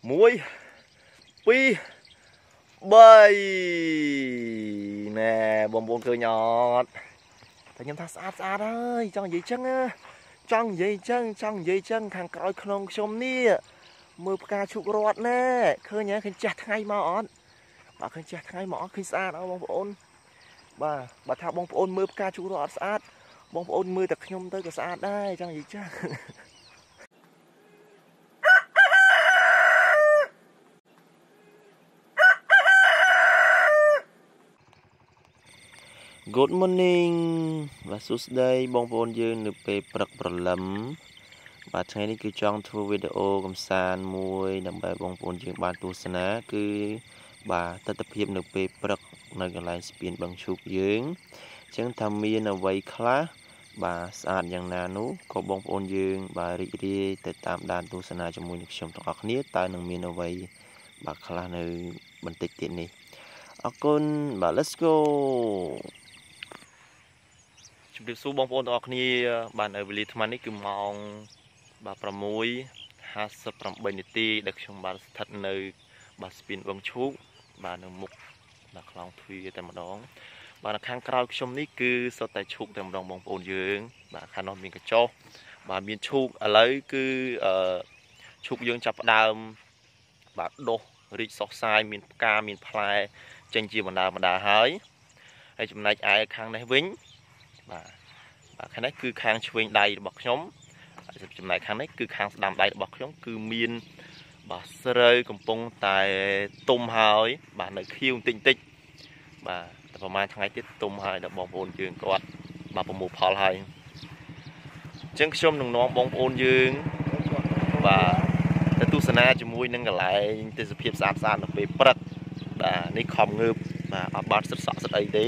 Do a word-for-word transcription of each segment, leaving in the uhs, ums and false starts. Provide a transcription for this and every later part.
muối pi bay nè bom bồn cười nhọt phải nhắm thắt sát sát ơi trong gì chân á trong gì chân trong gì chân thằng cõi không xôm nia mưa ca chụp rót nè khơi nhá khơi chặt ngay mỏ bà khơi chặt ngay mỏ khơi sát đâu bom bồn bà bà thao bom bồn mưa ca chụp rót sát bom bồn mưa tập nhôm tới cái sát đây trong gì chân Good morning vàสุดท้ายបងប្អូនយើងនៅពេលព្រឹកព្រលឹមបាទថ្ងៃនេះគឺចង់ធ្វើវីដេអូកំសាន្តមួយដើម្បីបងប្អូនយើងបានទស្សនាគឺបាទទស្សនភាពនៅពេលព្រឹកនៅកន្លែងស្ពានបឹងឈូកយើងអញ្ចឹងថាមានអ្វីខ្លះបាទស្អាតយ៉ាងណានោះក៏បងប្អូនយើងបាទរីករាយទៅតាមដានទស្សនាជាមួយនឹងខ្ញុំទាំងអស់គ្នាតើនឹងមានអ្វីបាទខ្លះនៅបន្តិចទៀតនេះអរគុណបាទ let's goជំរាបសួរបងប្អូនទាំងអស់គ្នាបាននៅវេលាថ្មនេះគឺម៉ោងបាទប្រាំមួយ ហាសិបប្រាំបីនាទីដែលខ្ញុំបានស្ថិតនៅបាទស្ពានបឹងឈូកបាទនៅមុខបាទខ្លោងទ្វារតែម្ដងបាទនៅខាងក្រោយខ្ញុំនេះគឺសុទ្ធតែឈូកតែម្ដងបងប្អូនយើងបាទខាងនោះមានកញ្ចុះបាទមានឈូកឥឡូវគឺអឺឈូកយើងចាប់ផ្ដើមបាទដុះរីកសុះសាយមានផ្កាមានផ្លែចេញជាបណ្ដាបណ្ដាហើយហើយចំណែកឯខាងនេះវិញបាទបាទខាងនេះគឺខាងឆ្វេងដៃរបស់ខ្ញុំហើយចំណែកខាងនេះគឺខាងស្ដាំដៃរបស់ខ្ញុំគឺមានបាទស្រូវកំពុងតែទុំហើយបាទនៅខៀវបន្តិចបន្តិចបាទតែប្រហែលថ្ងៃទៀតទុំហើយដល់បងប្អូនយើងគាត់បាទប្រមូលផលហើយអញ្ចឹងខ្ញុំនឹងនាំបងប្អូនយើងបាទទៅទស្សនាជាមួយនឹងកន្លែងទេសភាពស្អាតស្អាតនៅពេលព្រឹកបាទនេះខំងើបបាទអត់បានសិតសក់សិតអីទេ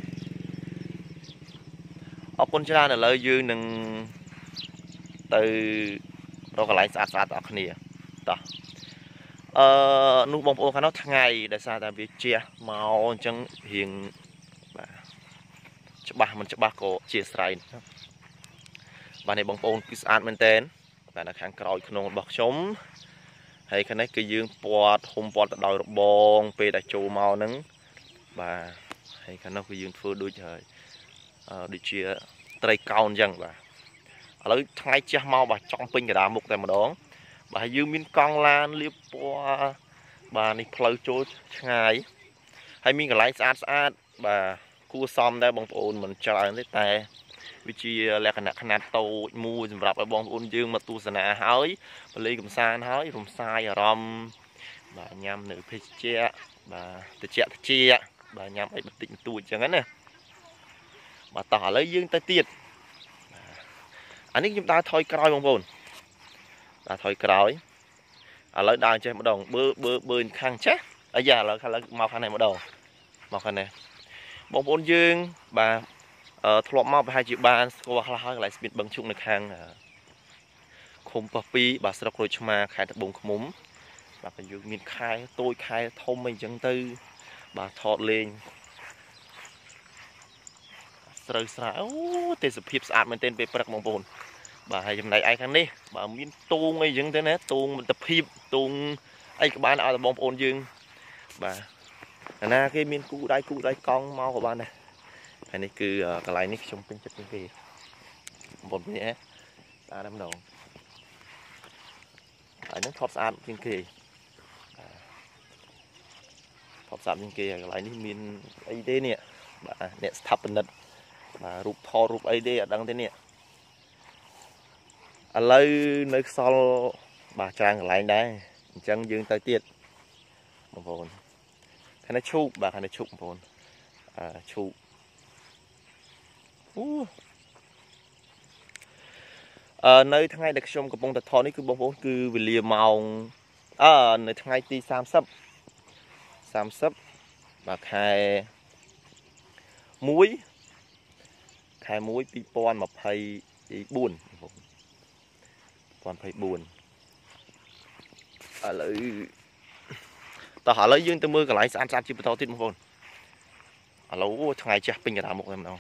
អរគុណច្រើនឥឡូវយើងនឹងទៅរកកន្លែងស្អាតស្អាតបងប្អូនគ្នាតោះអឺនោះបងប្អូនខាងនោះថ្ងៃដោយសារតែវាជះមកអញ្ចឹងរៀងបាទច្បាស់មិនច្បាស់ក៏ជាស្រ័យបាទនេះបងប្អូនគឺស្អាតមែនតើបាទនៅខាងក្រោយខ្នងរបស់ខ្ញុំហើយខាងនេះគឺយើងពាត់ហុំពាត់ទៅដោយរបងពេលដែលចូលមកហ្នឹងបាទហើយខាងនោះគឺយើងធ្វើដូចហើយដូចជាត្រីកោណអញ្ចឹងបាទឥឡូវថ្ងៃជះមកបាទចង់ពេញកណ្ដាលមុខតែម្ដងបាទយើងមានកង់ឡានលាបពណ៌បាទនេះផ្លូវចូលឆ្ងាយហើយមានកន្លែងស្អាតស្អាតបាទគួរសមដែរបងប្អូនមិនច្រើនទេតែវាជាលក្ខណៈខ្នាតតូចមួយសម្រាប់ឲ្យបងប្អូនយើងមកទស្សនាហើយបលីកំសាន្តហើយរំសាយអារម្មណ៍បាទញ៉ាំនៅភេសជ្ជៈបាទត្រជាក់ត្រជាក់បាទញ៉ាំអីបន្តិចបន្តួចអញ្ចឹងណាបាទតោះឥឡូវយើងទៅទៀតអានេះខ្ញុំដើរថយក្រោយបងប្អូនដើរថយក្រោយឥឡូវដើរចេះម្ដងបើបើបើខាងចេះអាយ៉ាឥឡូវឥឡូវមកខាងនេះម្ដងមកខាងនេះបងប្អូនយើងបាទអឺធ្លាប់មកប្រហែលជាបានស្គាល់ខ្លះហើយកន្លែងស្ពានបឹងឈុកនៅខាងឃុំប៉ោះពីរបាទស្រុកក្រូចឆ្មាខេត្តត្បូងឃ្មុំបាទក៏យើងមានខែតូចខែធំអីចឹងទៅបាទថតលេងស្រូវស្រែអូទេសភាពស្អាតមែនទែនពេលព្រឹកបងប្អូនបាទហើយចំណែកឯខាងនេះបាទមានទូងអីចឹងទៅណាទូងមិត្តភាពទូងអីក៏បានឲ្យបងប្អូនយើងបាទណាគេមានគូដៃគូដៃកង់មកក៏បានដែរហើយនេះគឺកន្លែងនេះខ្ញុំពេញចិត្តជាងគេបងប្អូននេះស្អាតតែម្ដងហើយនឹងថតស្អាតជាងគេថតស្អាតជាងគេកន្លែងនេះមានអីទេនេះបាទអ្នកស្ថាបនិកបាទរូបថតរូបអីទេអត់ដឹងទេនេះឥឡូវនៅខ្សលបាទច្រើនកន្លែងដែរអញ្ចឹងយើងទៅទៀតបងប្អូនខាងនេះឈូកបាទខាងនេះឈូកបងប្អូនអឺឈូកអូអឺនៅថ្ងៃដែលខ្ញុំកំពុងតែថតនេះគឺបងប្អូនគឺវេលាម៉ោងអឺនៅថ្ងៃទីសាមសិបបាទខែមួយខែមួយពីរពាន់ម្ភៃបួនបងប្អូនពីរពាន់ម្ភៃបួនឥឡូវតោះឥឡូវយើងទៅមើលកន្លែងស្អាតស្អាតជាបន្តទៀតបងប្អូនឥឡូវថ្ងៃចាស់ពេញកណ្ដាលមុខតែម្ដង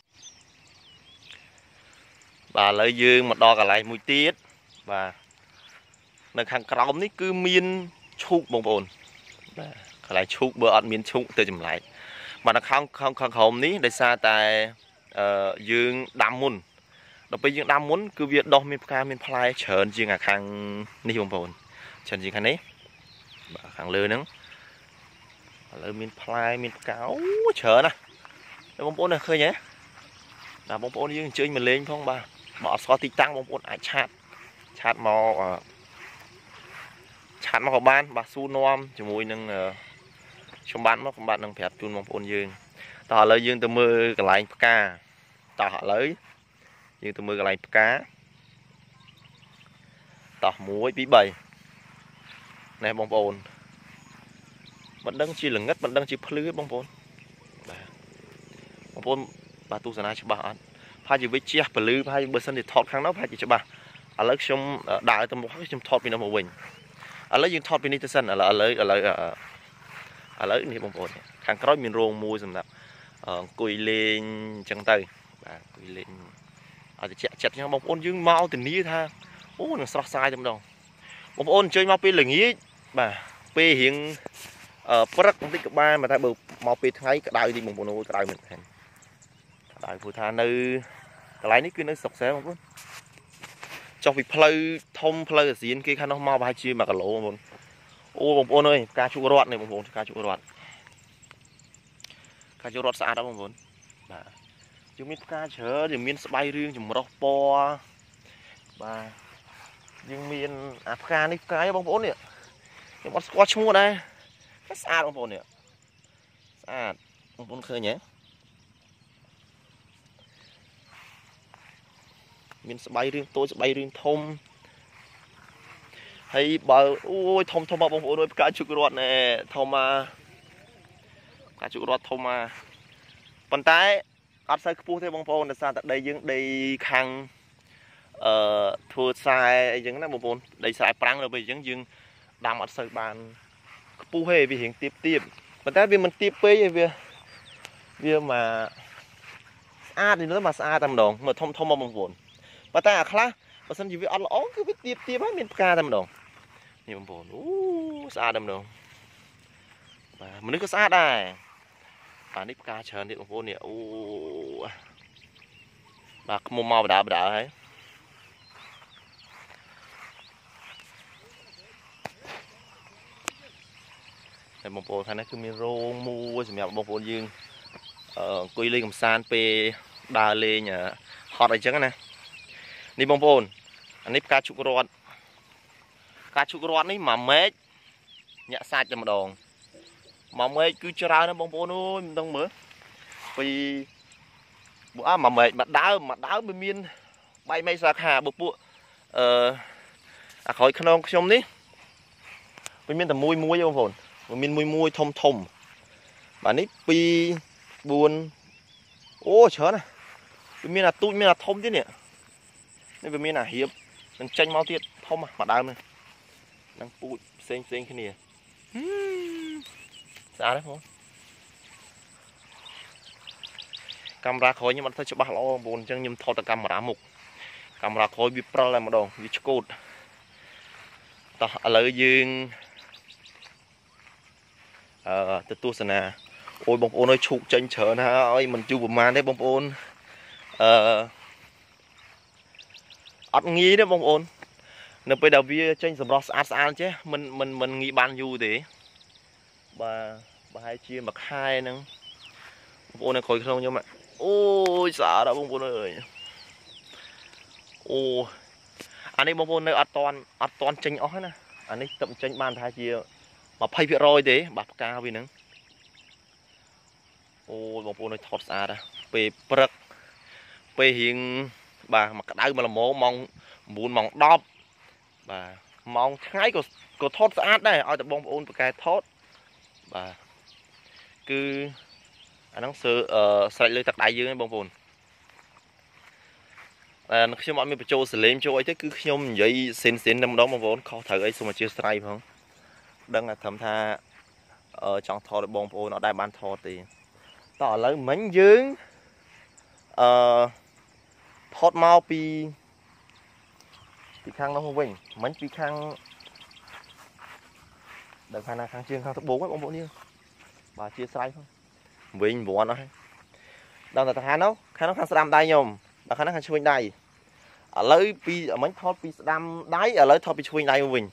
បាទឥឡូវយើងមកដល់កន្លែងមួយទៀតបាទនៅខាងក្រោមនេះគឺមានឈូកបងប្អូនបាទកន្លែងឈូកបើអត់មានឈូកទៅចម្លែកបាទខាងខាងខាងក្រោមនេះដោយសារតែអឺយើងដាំមុនដល់ពេលយើងដាំមុនគឺវាដុះមានផ្កាមានផ្លែច្រើនជាងអាខាងនេះបងប្អូនច្រើនជាងខាងនេះបាទខាងលើហ្នឹងឥឡូវមានផ្លែមានផ្កាអូច្រើនណាស់បងប្អូនឃើញទេបាទបងប្អូនយើងអញ្ជើញមកលេងផងបាទបើអត់ស្គាល់ទីតាំងបងប្អូនអាចឆាតឆាតមកឆាតមកក៏បានបាទសួរនាំជាមួយនឹងខ្ញុំបាទមកខ្ញុំបាទនឹងប្រាប់ជូនបងប្អូនយើងតោះឥឡូវយើងទៅមើលកន្លែងផ្កាតោះឥឡូវយើងទៅមើលកន្លែងផ្កាតោះមួយពីរបីនេះបងប្អូនមិនដឹងជាល្ងិតមិនដឹងជាភ្លឺបងប្អូនបាទបងប្អូនបាទទស្សនាច្បាស់អត់ប្រហែលជាវិជ្ជាពលឺប្រហែលបើសិនជាថតខាងនោះប្រហែលជាច្បាស់ឥឡូវខ្ញុំដើរទៅមុខខ្ញុំថតពីនោះមកវិញឥឡូវយើងថតពីនេះទៅសិនឥឡូវឥឡូវឥឡូវឥឡូវនេះបងប្អូនខាងក្រោយមានរោងមួយសម្រាប់អង្គុយលេងអញ្ចឹងទៅបាទអង្គុយលេងអត់តិចចិត្តអញ្ចឹងបងប្អូនយើងមកធានាថាអូនឹងស្រស់ស្រាយតែម្ដងបងប្អូនអញ្ជើញមកពេលល្ងាចបាទពេលរៀងព្រឹកបន្តិចក៏បានតែបើមកពេលថ្ងៃក្តៅទីបងប្អូនក្តៅមែនទេក្តៅព្រោះថានៅកន្លែងនេះគឺនៅស្រុកសែបងប្អូនចុះពីផ្លូវធំផ្លូវអាស៊ានគេខាងនោះមកប្រហែលជាមួយគីឡូបងប្អូនអូបងប្អូនអើយផ្កាជក់រត់នេះបងប្អូនផ្កាជក់រត់ផ្កាជក់រត់ស្អាតណាស់បងប្អូនបាទយើងមានផ្កាច្រើនយើងមានស្បៃរឿងចម្រុះពណ៌បាទយើងមានអាផ្កានេះផ្កាអីបងប្អូននេះខ្ញុំអត់ស្គាល់ឈ្មោះដែរស្អាតបងប្អូននេះស្អាតបងប្អូនឃើញទេមានស្បៃរឿងតូចស្បៃរឿងធំហើយបើអូយធំធំមកបងប្អូនអើយផ្កាជក់រត់ណែធំមកផ្កាជក់រត់ធំមកប៉ុន្តែអត់សូវខ្ពស់ទេបងប្អូនដោយសារតែដីយើងដីខាងអឺធ្វើខ្សែអីចឹងណាបងប្អូនដីខ្សែប្រាំងទៅពេលអញ្ចឹងយើងដាំអត់សូវបានខ្ពស់ទេវារៀងទៀបទៀបប៉ុន្តែវាមិនទៀបពេកទេវាវាមកស្អាតនេះមកស្អាតតែម្ដងមើលធំធំមកបងប្អូនប៉ុន្តែអាខ្លះបើសិនជាវាអត់ល្អគឺវាទៀបទៀបហើយមានផ្កាតែម្ដងនេះបងប្អូនអូស្អាតតែម្ដងបាទមនុស្សក៏ស្អាតដែរបាទនេះផ្កាច្រើនទៀតបងប្អូននេះអូបាទខ្មុំមកបដាបដាហើយតែបងប្អូនខាងនេះគឺមានរោងមួយសម្រាប់បងប្អូនយើងអង្គុយលេងកំសាន្តពេលដើរលេងហត់អីចឹងណានេះបងប្អូនអានេះផ្កាជក់រត់ផ្កាជក់រត់នេះមួយម៉ែកញាក់សាច់តែម្ដងមួយម៉ែកគឺច្រើនណាស់បងប្អូនអើយមិនដឹងមើលពីពួកអាមួយម៉ែកមួយដើមមួយដើមវាមានបែកមេសាខាបើពួកអឺអាក្រោយខ្នងខ្ញុំនេះវាមានតែមួយមួយបងប្អូនវាមានមួយមួយធំធំបាទនេះពីរ បួនអូច្រើនណាស់វាមានអាទូចមានអាធំទៀតនេះនេះវាមានអារៀបនឹងចេញមកទៀតធំមកដើមនេះនឹងពូជផ្សេងផ្សេងគ្នាស្អាតទេបងកាមេរ៉ាក្រោយខ្ញុំអត់ទៅច្បាស់ល្អបងប្អូនអញ្ចឹងខ្ញុំថតតែកាមេរ៉ាមុខកាមេរ៉ាក្រោយវាព្រិលតែម្ដងវាឆ្កូតតោះឥឡូវយើងអឺទៅទស្សនាអូយបងប្អូនអើយឈូកចេញច្រើនហើយមិនយូរប្រហែលទេបងប្អូនអឺអត់ងាយទេបងប្អូននៅពេលដែលវាចេញសម្រស់ស្អាតស្អាតចេះមិនមិនមិនងាយបានយូរទេបាទប្រហែលជាមួយខែហ្នឹងបងប្អូននៅក្រោយក្នុងខ្ញុំអូយស្អាតដល់បងប្អូនអើយអូអានេះបងប្អូននៅអត់តន់អត់តន់ចេញអស់ណាអានេះទឹកចេញបានប្រហែលជា ยี่สิบเปอร์เซ็นต์ ទេបាទផ្កាវាហ្នឹងអូបងប្អូននៅថតស្អាតណាពេលព្រឹកពេលរៀងបាទមកក្តៅមកល្មមម៉ោង 9 ម៉ោង 10 បាទម៉ោងថ្ងៃក៏ក៏ថតស្អាតដែរឲ្យតែបងប្អូនប្រកែថតបាទគឺអាហ្នឹងសើស្រេចលើទឹកដៃយើងឯងបងប្អូនតែខ្ញុំអត់មានបញ្ចូលសលេងចូលអីទេគឺខ្ញុំនិយាយសិនសិនតែម្ដងបងប្អូនខុសត្រូវអីសូមអធិស្ឋានផងដឹងតែត្រឹមថាចង់ថតឲ្យបងប្អូនអត់ដែរបានថតទេតោះឥឡូវមិញយើងអឺថតមកពីពីខាងនោះវិញមិញពីខាង đừng khai na kháng chương kháng thấp bốn các ông bộ như bà chia sẻ không vinh bộ nó đâu là khai nó khai nó kháng đam đây nhom là khai nó kháng chui đây ở lấy pi ở mấy thọ pi đam đáy ở lấy thọ pi chui đây mình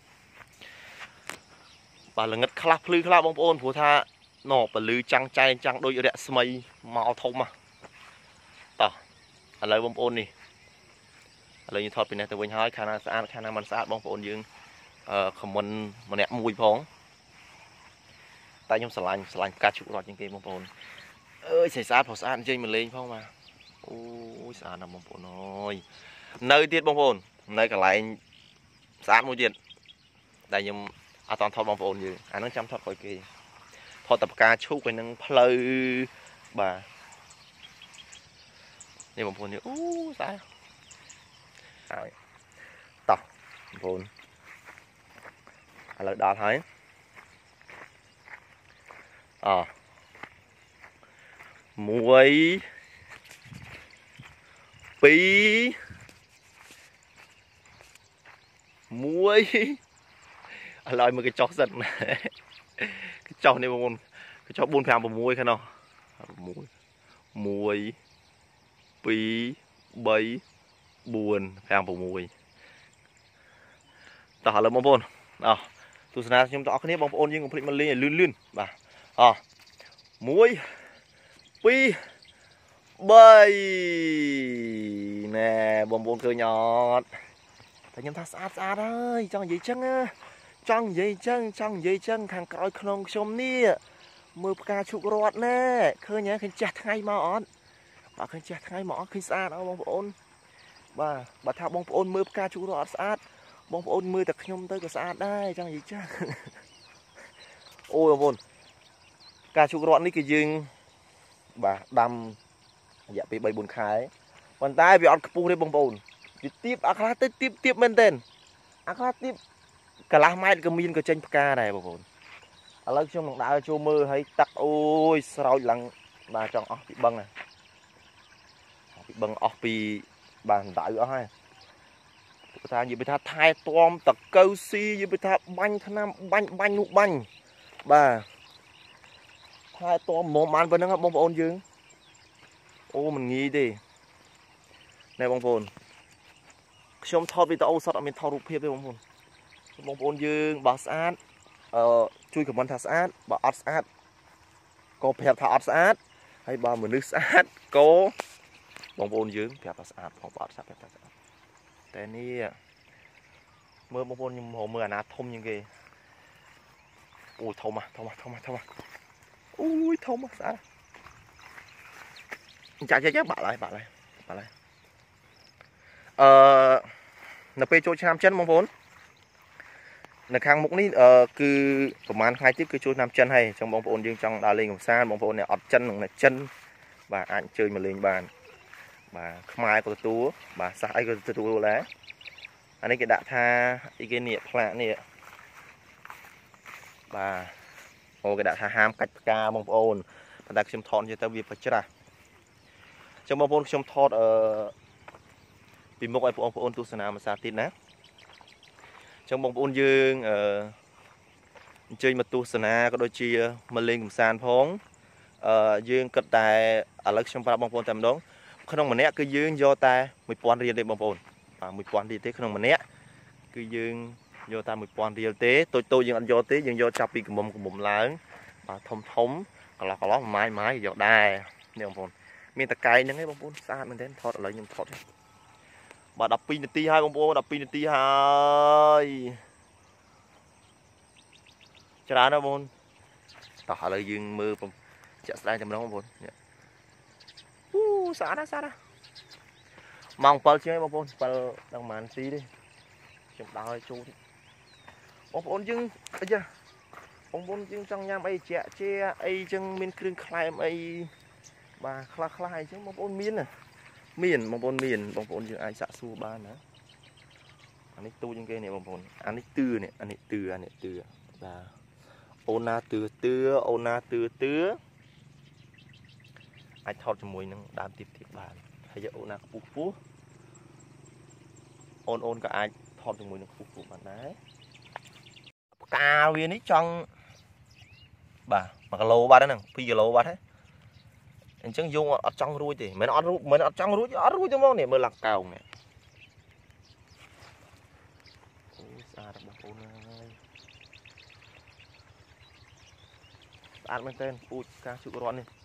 bà là ngất khla phư khla bông ôn phù tha nọ bà lư trăng chay trăng đôi đẹp smay màu thông mà tao ở lấy bông ôn đi lấy như thọ pi này từ bên hai khai na sát khai na mình sát bông ôn dương không mình mà nẹt mùi phóng tại nhung sành sành cá chụp lọt những cái bông ôn ơi xảy ra phò sát chơi mình lên phong mà ôi sao nằm bông ôn rồi nơi tiết bông ôn nơi cả lại sát mùi điện tại nhung à toàn thọ bông ôn như anh nó chăm thọ coi kì thọ tập cá chụp cái nâng plei bà nhưng bông ôn như ôi sao tao bông ôn là đó thấy à muối bí muối lời một cái chó giật này cái chó này một cái chó buôn phèo một muối khăn nào muối muối bí bấy buồn phèo một muối tao là một buồn à tôi sẽ chúng ta có thể bong ôn nhưng cũng phải lên lươn lươn bà à muối pi bay nè bong ôn cười nhọt tại nhắm ta sát sát ơi trong gì chân á trong gì chân trong gì chân thằng còi không xôm nia mưa ca chụp rót nè khơi nhá khơi chặt ngay mỏ bà khơi chặt ngay mỏ khơi xa đó bong ôn bà bà thao bong ôn mưa ca chụp rót sát bông ôn mưa tập nhom tới cái xã đây chẳng gì chứ ôi bông ca chụp gọn đi cái dương bà đâm dạ bị bay buồn khai còn tay bị ăn pu đây bông ôn tiếp ác tiếp tiếp tiếp bên tên ác tiếp cả lá mai cái miên cái chân ca này bông ôn ở lớp trong đá cho mưa hay tắc ôi sao lằng bà trong óc bị băng này bị băng óc bị bàn đại ở hai ta như bây ta thay tom tật câu si như bây ta banh thằng nam banh banh nụ banh bà thay tom mồm ăn với nó bông ôn dương ô mình nghĩ đi này bông ôn trong thọ vì tao sót ở miền thọ rụp hiệp với bông ôn bông ôn dương bà sát ờ chui của mình thà sát bà ớt sát có phèo thà ớt sát hay bà mình nước sát có bông ôn dương phèo thà sát không ớt sát phèo thà sátแต่นี่เมื่อบางคนยังหัวเมื่อนะทมยังไงโอ้ทมอ่ะทมอ่ะทมอ่ะทมอ่ะโอ้ยทมอ่ะสาจ่ายจ่ายบาทอะไรบาทอะไรบาทอะไรเอ่อนเปโจชามเช่นบางคนในข้างมุกนี้เอ่อคือประมาณhai tiếngคือโจชามเช่นให้trongบางคนยังจังดาลิงของซาบางคนเนี่ยอดเช่นหนึ่งเนี่ยเช่นvà anh chơi mà lên bàn bà mai có tú bà sai có tú lá anh ấy cái đã tha cái niệm lạ nè bà ô cái đã tha ham cách ca bông ôn và đặc xem thon cho tao việc phải chết à trong bông ôn trong thon ở vì một ai bông ôn tu sanh mà sao tin nè trong bông ôn dương ở chơi mà tu sanh có đôi chia mà lên cùng sàn phong dương cất tài ở lớp trong ba bông ôn tầm đó không mà nè cứ dương do ta mười pon riêng để bông ôn và mười pon đi tế không mà nè cứ dương do ta mười pon riêng tế tôi tôi dương anh do tế dương do chắp đi cùng mồm cùng mồm lớn và thông thống còn là có ló mái mái do đai nè bông ôn miền tây cây những cái bông ôn xa mình đến thọt lại nhưng thọt bà đập pin ti hai bông ôn đập pin ti hai cho ra đó bông ôn tỏ lời dương mưa bông chợ ra trong đó bông ôn xa đó xa đó mong pal chơi bông ôn pal đang màn xí đi chụp đào chú đi bông ôn chưng bây giờ bông ôn chưng trong nham ấy chè che ấy chưng miên kêu khai ấy bà khai khai chứ bông ôn miên à miên bông ôn miên bông ôn chưng ai xạ xua ba nữa anh ấy tu những cái này bông ôn anh ấy tư này anh ấy tư anh ấy tư là ôn na tư tư ôn na tư tư ai thọt cho mùi nâng đám tiếp tiếp bàn hay giờ ôn nạc phú phú ôn ôn cả ai thọt cho mùi nâng phú phú bàn đấy cà viên ấy trong bà mà cái lô ba đó nè phi giờ lô ba thế anh chẳng vô ở trong ruồi thì mình ở ruồi mình ở trong ruồi ở ruồi trong món này mới là cào nè ăn bên tên ui cá chịu rón đi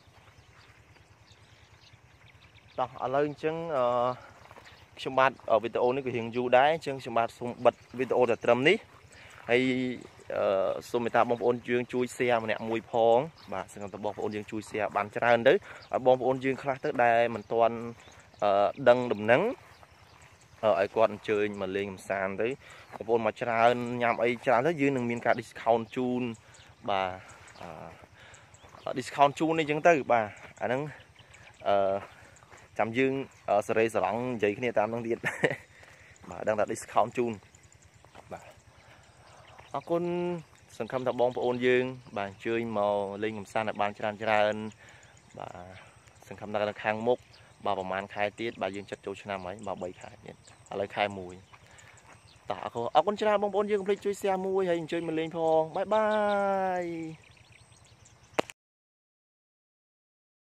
đó ở đây chẳng chúng bạn ở video này của hiện du đáy chẳng chúng bạn xuống bật video để trầm ní hay số người ta bom ôn dương chui xe mà nè mùi phong và sự người ta bom ôn dương chui xe bán cho ra đấy ở bom ôn dương khác tới đây mình toàn đăng đầm nắng ở ai còn chơi mà lên sàn đấy bom ôn mà ra nhằm ấy ra rất dư đừng miên cả discount chun và discount chun này chúng ta bà anh đang chăm dương ở sợi sợi lỏng vậy cái này tam đang điện mà đang đặt discount chun bà ở con sân khâm thập bom ôn dương bà chơi màu lên làm sao là ban cho ra ra bà sân khâm đang khang mốc bàประมาณ khai tiết bà dương chất châu cho nam ấy bà bảy khai ở lấy khai mùi tả cô ở con ra bom ôn dương complete chơi xe mùi hay chơi mình lên phong bye bye